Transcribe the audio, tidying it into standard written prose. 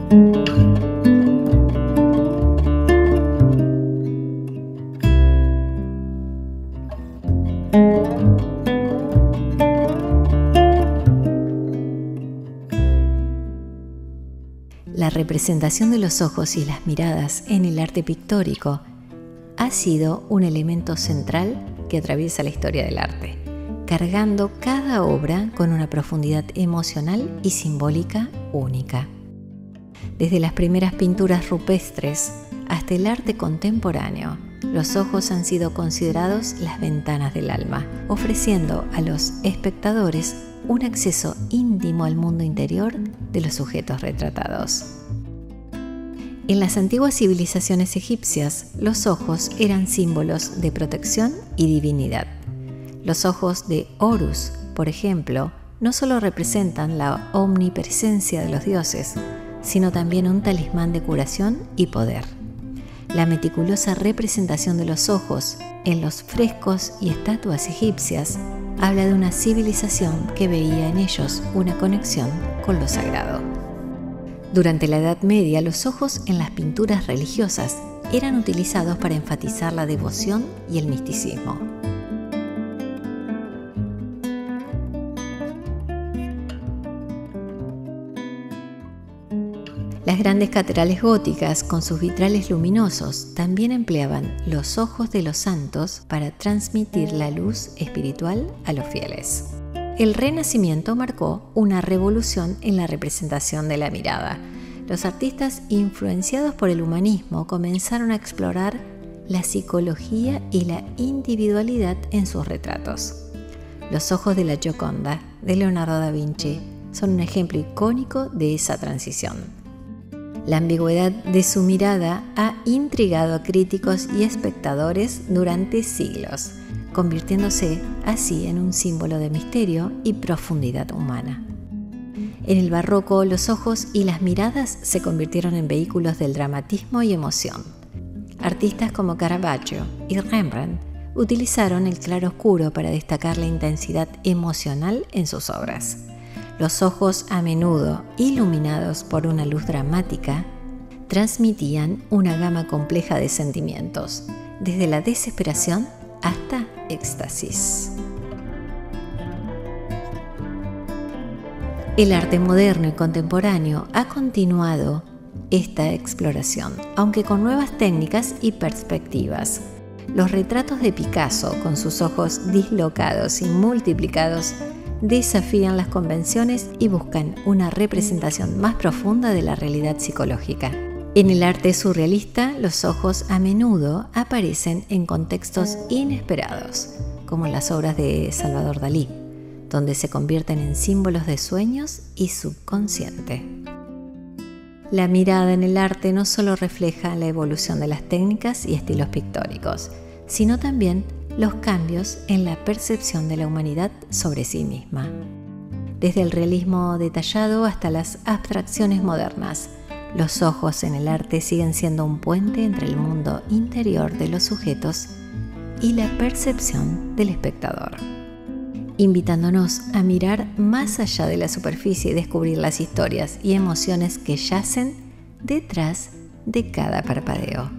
La representación de los ojos y las miradas en el arte pictórico ha sido un elemento central que atraviesa la historia del arte, cargando cada obra con una profundidad emocional y simbólica única. Desde las primeras pinturas rupestres hasta el arte contemporáneo, los ojos han sido considerados las ventanas del alma, ofreciendo a los espectadores un acceso íntimo al mundo interior de los sujetos retratados. En las antiguas civilizaciones egipcias, los ojos eran símbolos de protección y divinidad. Los ojos de Horus, por ejemplo, no solo representan la omnipresencia de los dioses, sino también un talismán de curación y poder. La meticulosa representación de los ojos en los frescos y estatuas egipcias habla de una civilización que veía en ellos una conexión con lo sagrado. Durante la Edad Media, los ojos en las pinturas religiosas eran utilizados para enfatizar la devoción y el misticismo. Las grandes catedrales góticas, con sus vitrales luminosos, también empleaban los ojos de los santos para transmitir la luz espiritual a los fieles. El Renacimiento marcó una revolución en la representación de la mirada. Los artistas influenciados por el humanismo comenzaron a explorar la psicología y la individualidad en sus retratos. Los ojos de la Gioconda, de Leonardo da Vinci, son un ejemplo icónico de esa transición. La ambigüedad de su mirada ha intrigado a críticos y espectadores durante siglos, convirtiéndose así en un símbolo de misterio y profundidad humana. En el barroco, los ojos y las miradas se convirtieron en vehículos del dramatismo y emoción. Artistas como Caravaggio y Rembrandt utilizaron el claroscuro para destacar la intensidad emocional en sus obras. Los ojos, a menudo iluminados por una luz dramática, transmitían una gama compleja de sentimientos, desde la desesperación hasta éxtasis. El arte moderno y contemporáneo ha continuado esta exploración, aunque con nuevas técnicas y perspectivas. Los retratos de Picasso, con sus ojos dislocados y multiplicados, desafían las convenciones y buscan una representación más profunda de la realidad psicológica. En el arte surrealista, los ojos a menudo aparecen en contextos inesperados, como en las obras de Salvador Dalí, donde se convierten en símbolos de sueños y subconsciente. La mirada en el arte no solo refleja la evolución de las técnicas y estilos pictóricos, sino también los cambios en la percepción de la humanidad sobre sí misma. Desde el realismo detallado hasta las abstracciones modernas, los ojos en el arte siguen siendo un puente entre el mundo interior de los sujetos y la percepción del espectador, invitándonos a mirar más allá de la superficie y descubrir las historias y emociones que yacen detrás de cada parpadeo.